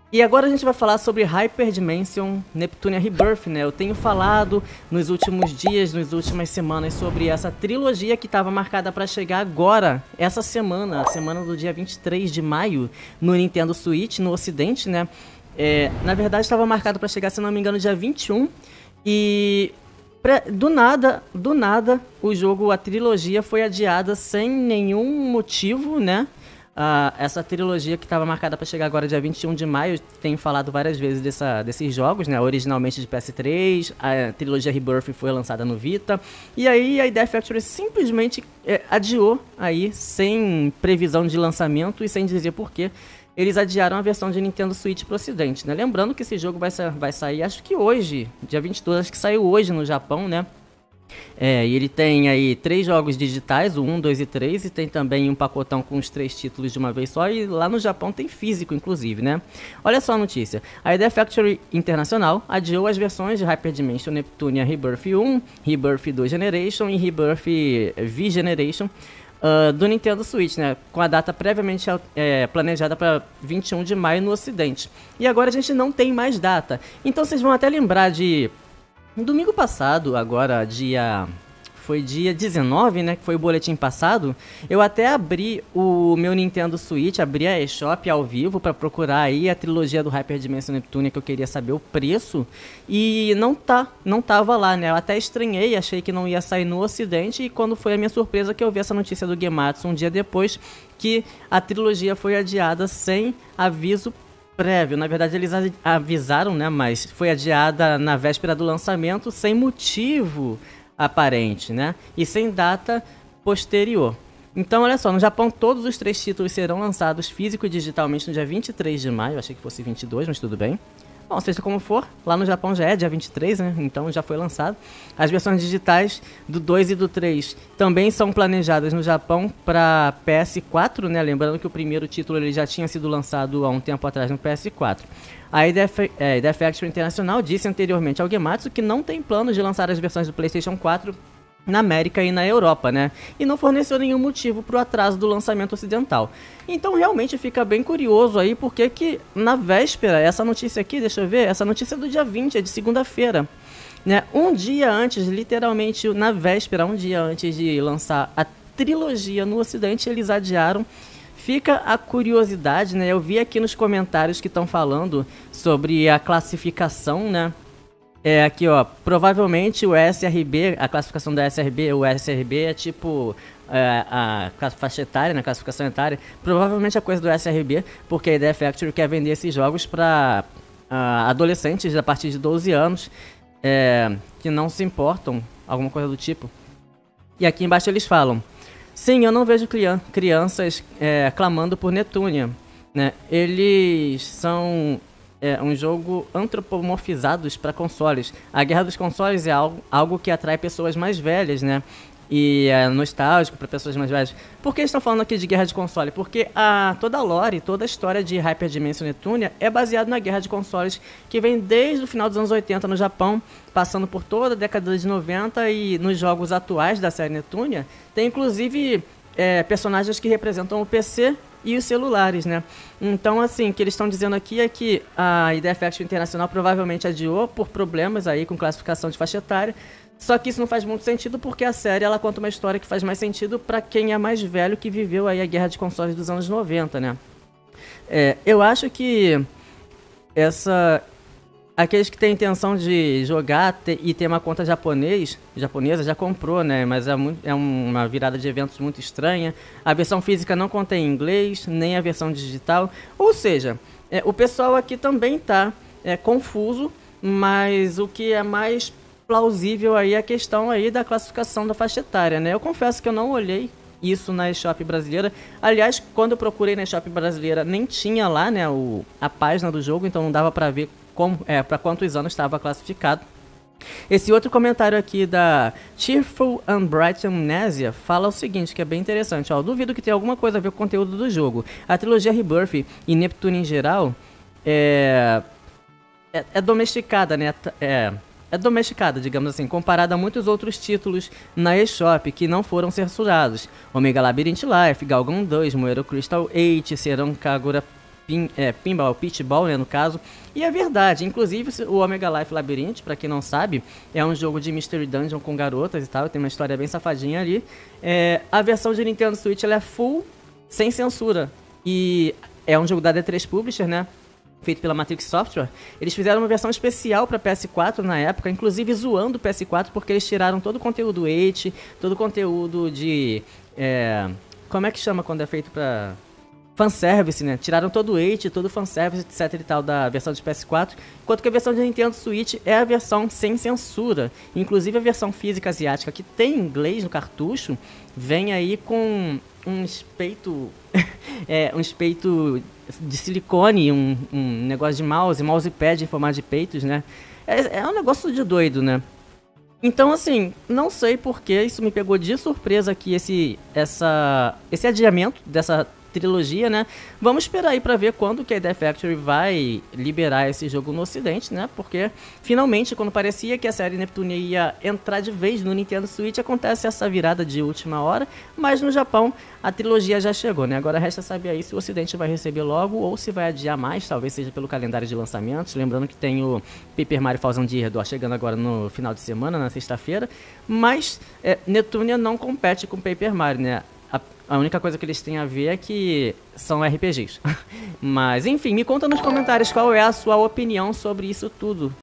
E agora a gente vai falar sobre Hyper Dimension Neptunia Rebirth, né? Eu tenho falado nos últimos dias, nas últimas semanas, sobre essa trilogia que estava marcada para chegar agora, essa semana, a semana do dia 23 de maio, no Nintendo Switch, no ocidente, né? Na verdade estava marcado para chegar, se não me engano, dia 21, e do nada, o jogo, a trilogia foi adiada sem nenhum motivo, né? Essa trilogia que estava marcada para chegar agora dia 21 de maio, tenho falado várias vezes desses jogos, né? Originalmente de PS3, a trilogia Rebirth foi lançada no Vita, e aí a Idea Factory simplesmente adiou aí, sem previsão de lançamento e sem dizer porquê. Eles adiaram a versão de Nintendo Switch pro ocidente, né? Lembrando que esse jogo vai sair, acho que hoje, dia 22, acho que saiu hoje no Japão, né? E ele tem aí 3 jogos digitais, o 1, 2 e 3, e tem também um pacotão com os 3 títulos de uma vez só, e lá no Japão tem físico, inclusive, né? Olha só a notícia. A Idea Factory Internacional adiou as versões de Hyper Dimension Neptunia Rebirth 1, Rebirth 2 Generation e Rebirth V Generation do Nintendo Switch, né? Com a data previamente planejada para 21 de maio no ocidente. E agora a gente não tem mais data. Então vocês vão até lembrar de... No domingo passado, agora foi dia 19, né, que foi o boletim passado, eu até abri o meu Nintendo Switch, abri a eShop ao vivo para procurar aí a trilogia do Hyper Dimension Neptunia, que eu queria saber o preço, e não tava lá, né, eu até estranhei, achei que não ia sair no ocidente, e quando foi a minha surpresa que eu vi essa notícia do Gematsu um dia depois, que a trilogia foi adiada sem aviso prévio. Na verdade eles avisaram, né, mas foi adiada na véspera do lançamento sem motivo aparente, né, e sem data posterior. Então olha só, no Japão todos os 3 títulos serão lançados físico e digitalmente no dia 23 de maio, achei que fosse 22, mas tudo bem. Bom, seja como for, lá no Japão já é dia 23, né? Então já foi lançado. As versões digitais do 2 e do 3 também são planejadas no Japão para PS4, né? Lembrando que o primeiro título ele já tinha sido lançado há um tempo atrás no PS4. A Idea Factory Internacional disse anteriormente ao Gematsu que não tem planos de lançar as versões do PlayStation 4 na América e na Europa, né? E não forneceu nenhum motivo para o atraso do lançamento ocidental. Então realmente fica bem curioso aí, porque que na véspera, essa notícia aqui, deixa eu ver, essa notícia é do dia 20, é de segunda-feira, né? Um dia antes, literalmente na véspera, um dia antes de lançar a trilogia no ocidente, eles adiaram. Fica a curiosidade, né? Eu vi aqui nos comentários que estão falando sobre a classificação, né? Aqui ó, provavelmente o SRB, a classificação da SRB, o SRB é tipo a faixa etária, né, classificação etária, provavelmente é coisa do SRB, porque a Idea Factory quer vender esses jogos para adolescentes a partir de 12 anos, que não se importam, alguma coisa do tipo. E aqui embaixo eles falam: sim, eu não vejo crianças clamando por Neptunia, né? Eles são... um jogo antropomorfizados para consoles. A guerra dos consoles é algo que atrai pessoas mais velhas, né? E é nostálgico para pessoas mais velhas. Por que eles estão falando aqui de guerra de console? Porque toda a lore, toda a história de Hyper Dimension Neptunia é baseada na guerra de consoles que vem desde o final dos anos 80 no Japão, passando por toda a década de 90, e nos jogos atuais da série Neptunia tem inclusive personagens que representam o PC e os celulares, né? Então, assim, o que eles estão dizendo aqui é que a Idea Factory Internacional provavelmente adiou por problemas aí com classificação de faixa etária. Só que isso não faz muito sentido, porque a série ela conta uma história que faz mais sentido para quem é mais velho, que viveu aí a guerra de consoles dos anos 90, né? Eu acho que aqueles que têm intenção de jogar e ter uma conta japonesa já comprou, né? Mas é uma virada de eventos muito estranha. A versão física não contém inglês, nem a versão digital. Ou seja, o pessoal aqui também está confuso, mas o que é mais plausível aí é a questão aí da classificação da faixa etária, né? Eu confesso que eu não olhei isso na eShop brasileira. Aliás, quando eu procurei na eShop brasileira, nem tinha lá, né, a página do jogo, então não dava para ver para quantos anos estava classificado. Esse outro comentário aqui da Cheerful and Bright Amnesia fala o seguinte, que é bem interessante. Ó, duvido que tenha alguma coisa a ver com o conteúdo do jogo. A trilogia Rebirth e Neptune em geral é domesticada, né? É domesticada, digamos assim, comparada a muitos outros títulos na eShop que não foram censurados. Omega Labyrinth Life, Galgun 2, Moero Crystal 8, Serão Kagura Pinball, Pitball, né, no caso. E é verdade, inclusive o Omega Life Labyrinth, pra quem não sabe, é um jogo de Mystery Dungeon com garotas e tal, tem uma história bem safadinha ali. A versão de Nintendo Switch ela é full, sem censura. E é um jogo da D3 Publisher, né? Feito pela Matrix Software. Eles fizeram uma versão especial para PS4 na época, inclusive zoando o PS4, porque eles tiraram todo o conteúdo 8, todo o conteúdo de... como é que chama quando é feito pra... fanservice, né? Tiraram todo o 8, todo o fanservice, etc e tal, da versão de PS4, enquanto que a versão de Nintendo Switch é a versão sem censura. Inclusive a versão física asiática, que tem inglês no cartucho, vem aí com um espeito... um espeito de silicone, um negócio de mousepad em formato de peitos, né? É um negócio de doido, né? Então, assim, não sei porque isso me pegou de surpresa aqui, esse adiamento dessa trilogia, né? Vamos esperar aí pra ver quando que a Idea Factory vai liberar esse jogo no ocidente, né? Porque, finalmente, quando parecia que a série Neptunia ia entrar de vez no Nintendo Switch, acontece essa virada de última hora, mas no Japão a trilogia já chegou, né? Agora resta saber aí se o ocidente vai receber logo ou se vai adiar mais, talvez seja pelo calendário de lançamentos. Lembrando que tem o Paper Mario Thousand Year Door chegando agora no final de semana, na sexta-feira, mas Neptunia não compete com Paper Mario, né? A única coisa que eles têm a ver é que são RPGs. Mas, enfim, me conta nos comentários qual é a sua opinião sobre isso tudo.